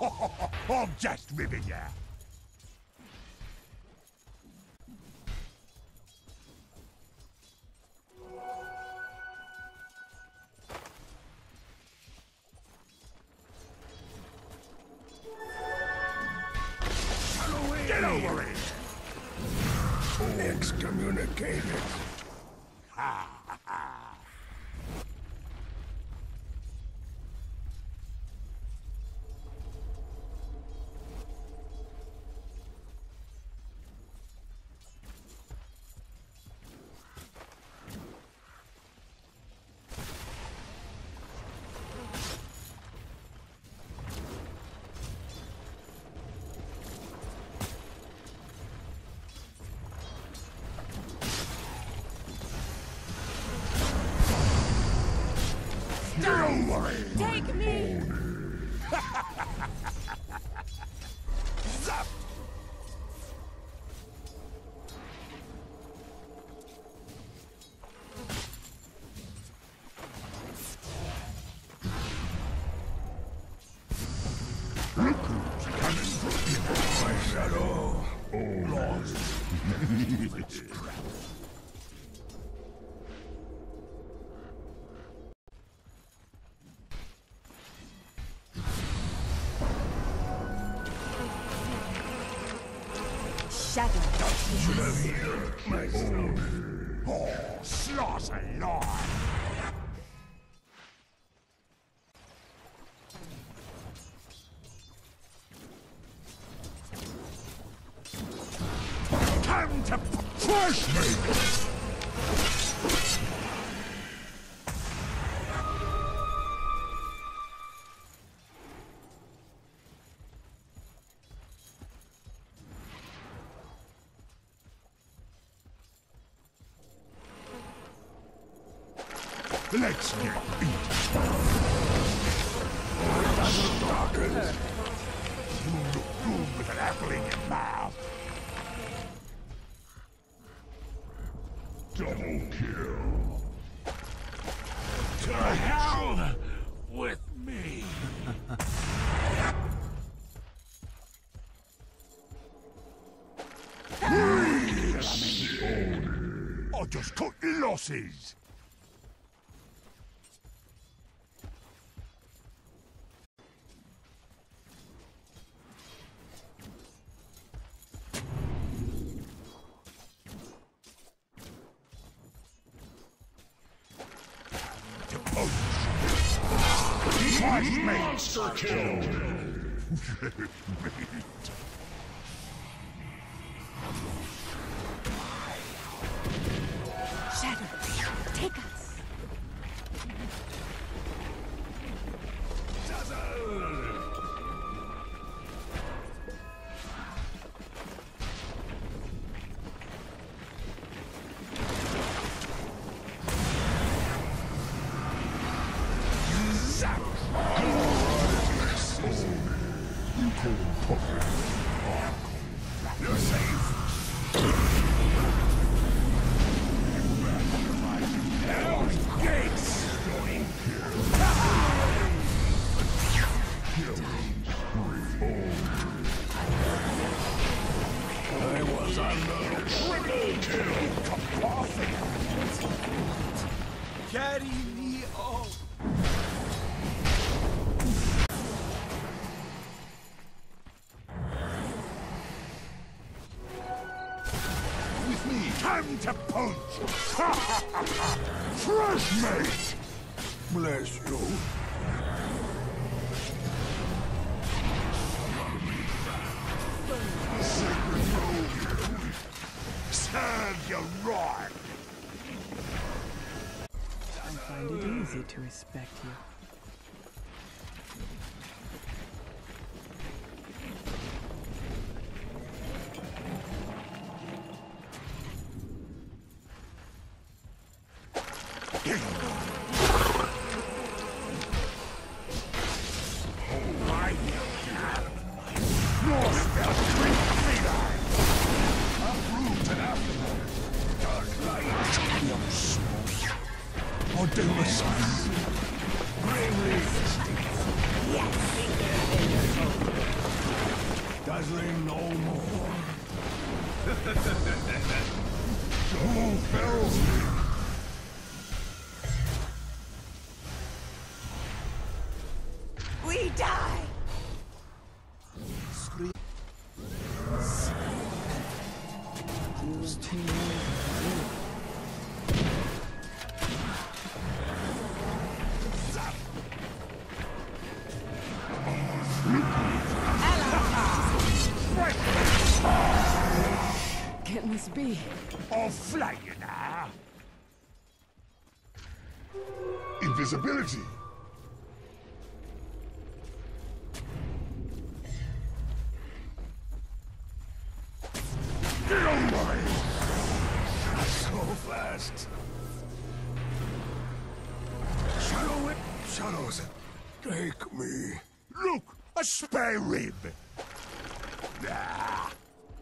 I'm just ribbing ya. Get over it! Excommunicated. Don't worry! Take me! Zap! Look who's coming for my shadow. Oh, lost. It's crap. Shadow. Should have healed myself. Oh, slaughter lord! Time to crush me! Let's get eaten. Darkens. You look good with an apple in your mouth. Double kill. To hell with me. I just cut your losses. Monster kill. Shadow. Take us. You're safe. Hell's gates. I was under triple kill. Carry me off. With me, time to punch! Fresh mate! Bless you. Sacred road! Serve you right! I find it easy to respect you. I'll do the same. Die! It must be. I'll flay you now. Invisibility. Get away! So fast. Shadow it. Shadows. Take me. Look, a spare rib. Ah.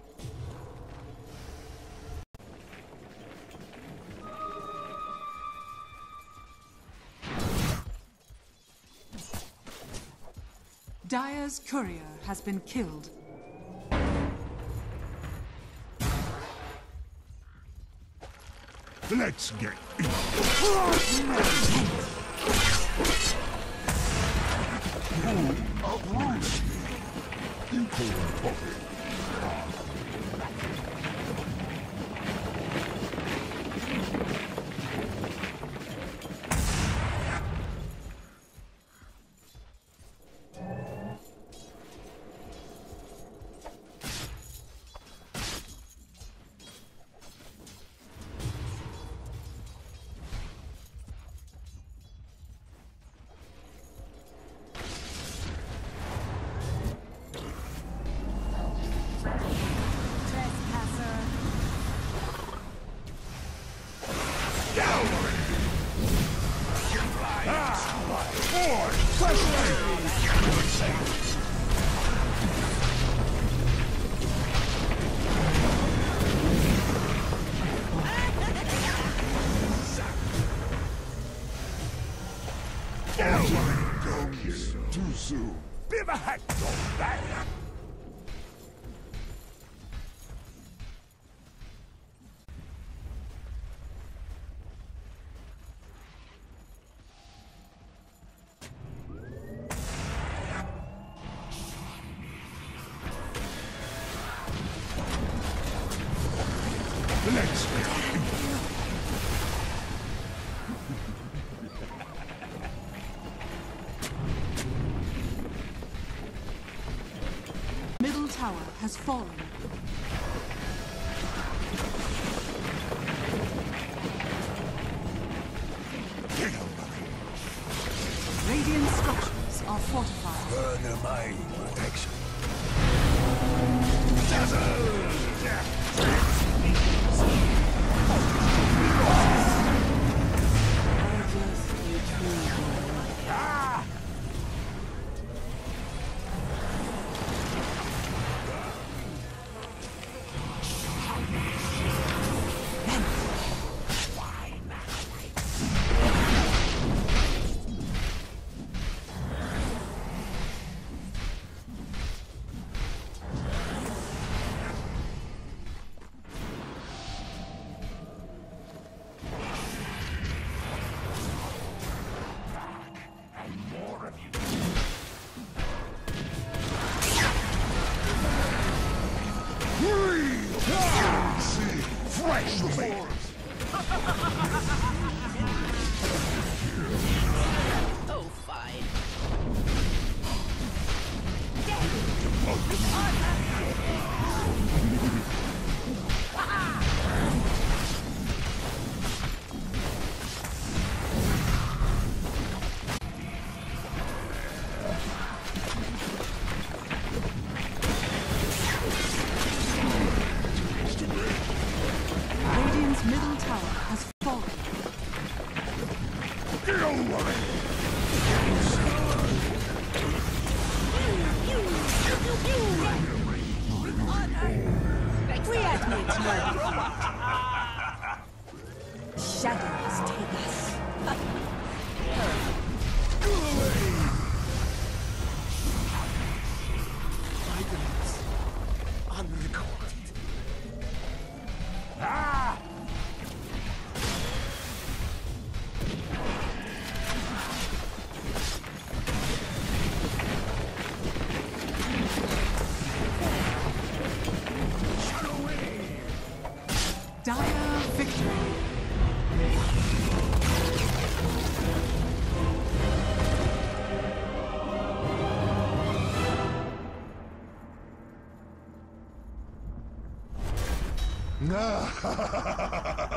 Dire's courier has been killed. Let's get uproots me. You cold puppet. Too soon. Bit of a hack on that. Let's Middle tower has fallen. Radiant structures are fortified. Burn my protection. fresh meat. Oh, fine. Radiant's middle tower has fallen. No.